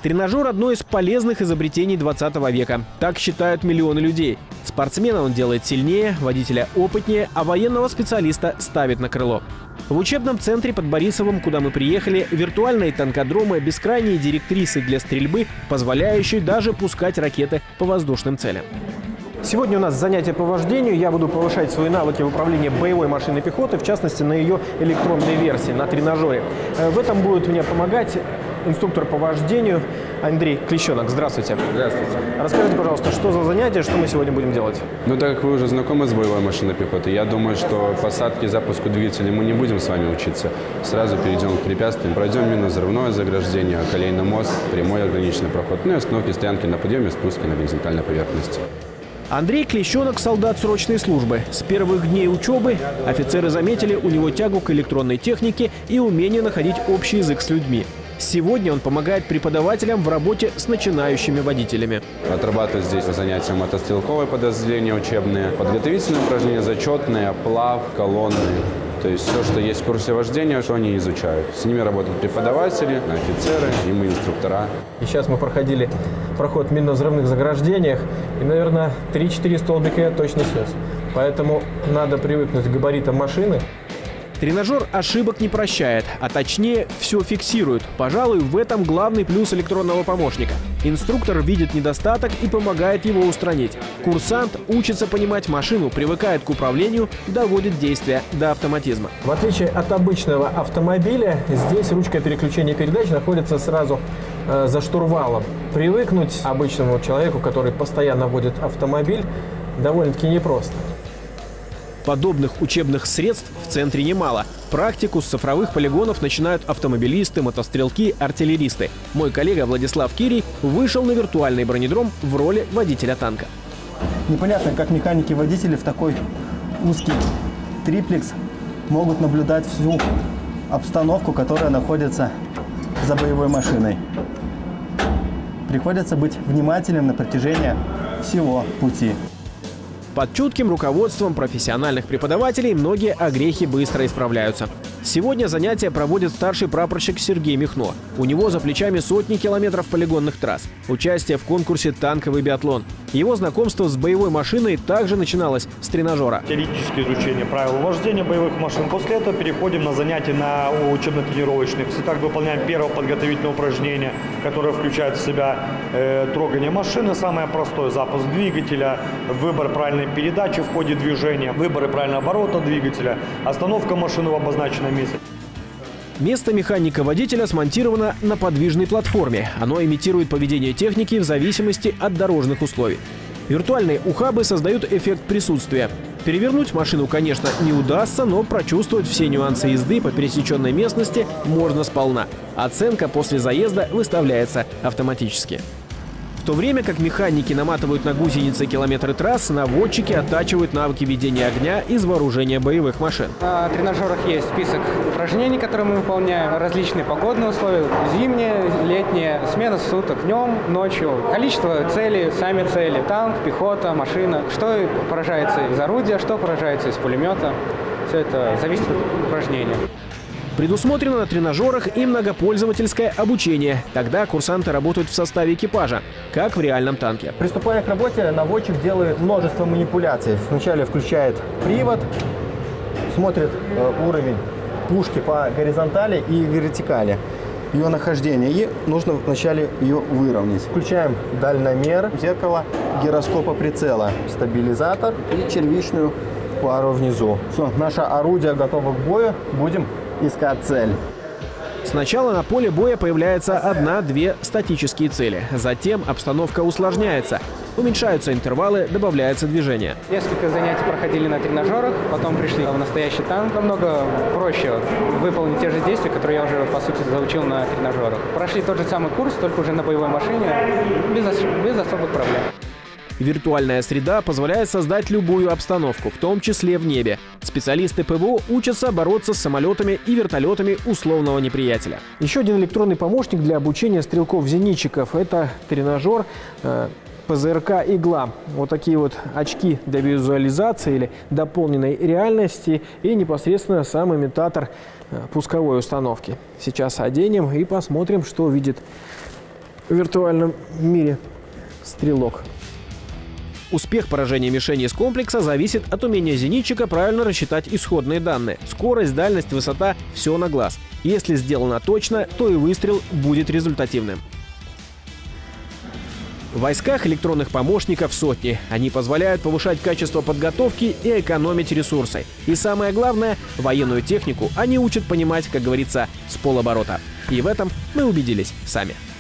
Тренажер – одно из полезных изобретений 20 века. Так считают миллионы людей. Спортсмена он делает сильнее, водителя опытнее, а военного специалиста ставит на крыло. В учебном центре под Борисовым, куда мы приехали, виртуальные танкодромы, бескрайние директрисы для стрельбы, позволяющие даже пускать ракеты по воздушным целям. Сегодня у нас занятие по вождению. Я буду повышать свои навыки в управлении боевой машиной пехоты, в частности, на ее электронной версии, на тренажере. В этом будет мне помогать инструктор по вождению Андрей Клещенок. Здравствуйте. Здравствуйте. Расскажите, пожалуйста, что за занятие, что мы сегодня будем делать? Ну, так как вы уже знакомы с боевой машиной пехоты, я думаю, что посадке и запуску двигателя мы не будем с вами учиться. Сразу перейдем к препятствиям. Пройдем минно-взрывное заграждение, колейный мост, прямой ограниченный проход, ну и остановки стоянки на подъеме, спуске на горизонтальной поверхности. Андрей Клещенок – солдат срочной службы. С первых дней учебы офицеры заметили у него тягу к электронной технике и умение находить общий язык с людьми. Сегодня он помогает преподавателям в работе с начинающими водителями. Отрабатывают здесь занятия мотострелковые подразделения учебные, подготовительные упражнения, зачетные, плав, колонны. То есть все, что есть в курсе вождения, что они изучают. С ними работают преподаватели, офицеры и мы инструктора. И сейчас мы проходили проход в минно-взрывных заграждениях, и, наверное, 3-4 столбика я точно снес. Поэтому надо привыкнуть к габаритам машины. Тренажер ошибок не прощает, а точнее все фиксирует. Пожалуй, в этом главный плюс электронного помощника. Инструктор видит недостаток и помогает его устранить. Курсант учится понимать машину, привыкает к управлению, доводит действие до автоматизма. В отличие от обычного автомобиля, здесь ручка переключения передач находится сразу за штурвалом. Привыкнуть обычному человеку, который постоянно водит автомобиль, довольно-таки непросто. Подобных учебных средств в центре немало. Практику с цифровых полигонов начинают автомобилисты, мотострелки, артиллеристы. Мой коллега Владислав Кирий вышел на виртуальный бронедром в роли водителя танка. Непонятно, как механики-водители в такой узкий триплекс могут наблюдать всю обстановку, которая находится за боевой машиной. Приходится быть внимательным на протяжении всего пути. Под чутким руководством профессиональных преподавателей многие огрехи быстро исправляются. Сегодня занятия проводит старший прапорщик Сергей Михно. У него за плечами сотни километров полигонных трасс. Участие в конкурсе «Танковый биатлон». Его знакомство с боевой машиной также начиналось с тренажера. Теоретическое изучение правил вождения боевых машин. После этого переходим на занятия на учебно-тренировочных. Итак, выполняем первое подготовительное упражнение, которое включает в себя трогание машины. Самое простое – запуск двигателя, выбор правильной передачи в ходе движения, выбор правильного оборота двигателя, остановка машины в обозначенном месте. Место механика-водителя смонтировано на подвижной платформе. Оно имитирует поведение техники в зависимости от дорожных условий. Виртуальные ухабы создают эффект присутствия. Перевернуть машину, конечно, не удастся, но прочувствовать все нюансы езды по пересеченной местности можно сполна. Оценка после заезда выставляется автоматически. В то время как механики наматывают на гусеницы километры трасс, наводчики оттачивают навыки ведения огня из вооружения боевых машин. На тренажерах есть список упражнений, которые мы выполняем, различные погодные условия, зимние, летние, смена суток, днем, ночью, количество целей, сами цели, танк, пехота, машина, что поражается из орудия, что поражается из пулемета, все это зависит от упражнения. Предусмотрено на тренажерах и многопользовательское обучение. Тогда курсанты работают в составе экипажа, как в реальном танке. Приступая к работе, наводчик делает множество манипуляций. Вначале включает привод, смотрит уровень пушки по горизонтали и вертикали, ее нахождение. И нужно вначале ее выровнять. Включаем дальномер, зеркало, гироскопа прицела, стабилизатор и червичную пару внизу. Все, наше орудие готово к бою. Будем искать цель. Сначала на поле боя появляется 1-2 статические цели. Затем обстановка усложняется. Уменьшаются интервалы, добавляется движение. Несколько занятий проходили на тренажерах, потом пришли в настоящий танк. Намного проще выполнить те же действия, которые я уже, по сути, заучил на тренажерах. Прошли тот же самый курс, только уже на боевой машине, без особых проблем. Виртуальная среда позволяет создать любую обстановку, в том числе в небе. Специалисты ПВО учатся бороться с самолетами и вертолетами условного неприятеля. Еще один электронный помощник для обучения стрелков-зенитчиков – это тренажер ПЗРК «Игла». Вот такие вот очки для визуализации или дополненной реальности и непосредственно сам имитатор пусковой установки. Сейчас оденем и посмотрим, что видит в виртуальном мире стрелок. Успех поражения мишени из комплекса зависит от умения зенитчика правильно рассчитать исходные данные. Скорость, дальность, высота – все на глаз. Если сделано точно, то и выстрел будет результативным. В войсках электронных помощников сотни. Они позволяют повышать качество подготовки и экономить ресурсы. И самое главное, военную технику они учат понимать, как говорится, с полоборота. И в этом мы убедились сами.